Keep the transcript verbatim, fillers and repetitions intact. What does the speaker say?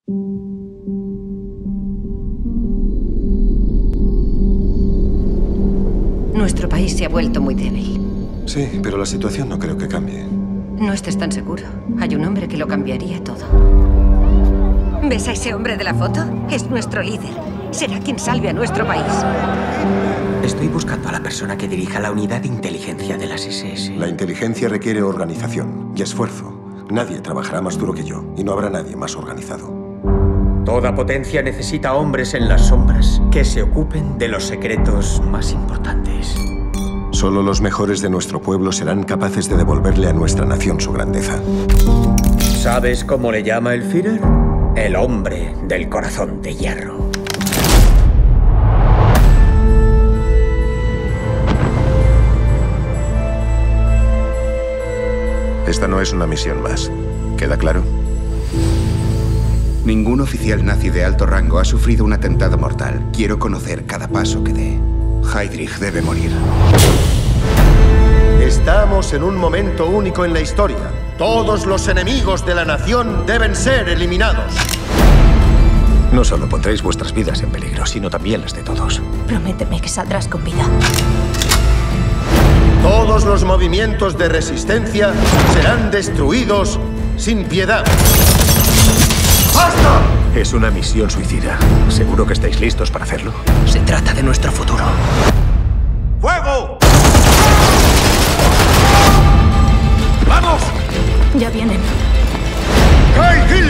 Nuestro país se ha vuelto muy débil. Sí, pero la situación no creo que cambie. No estés tan seguro. Hay un hombre que lo cambiaría todo. ¿Ves a ese hombre de la foto? Es nuestro líder. Será quien salve a nuestro país. Estoy buscando a la persona que dirija la unidad de inteligencia de las ese ese. La inteligencia requiere organización y esfuerzo. Nadie trabajará más duro que yo y no habrá nadie más organizado. Toda potencia necesita hombres en las sombras que se ocupen de los secretos más importantes. Solo los mejores de nuestro pueblo serán capaces de devolverle a nuestra nación su grandeza. ¿Sabes cómo le llama el Führer? El hombre del corazón de hierro. Esta no es una misión más. ¿Queda claro? Ningún oficial nazi de alto rango ha sufrido un atentado mortal. Quiero conocer cada paso que dé. Heydrich debe morir. Estamos en un momento único en la historia. Todos los enemigos de la nación deben ser eliminados. No solo pondréis vuestras vidas en peligro, sino también las de todos. Prométeme que saldrás con vida. Todos los movimientos de resistencia serán destruidos sin piedad. ¡Basta! Es una misión suicida. ¿Seguro que estáis listos para hacerlo? Se trata de nuestro futuro. ¡Fuego! ¡Vamos! Ya vienen. ¡Heil Hitler!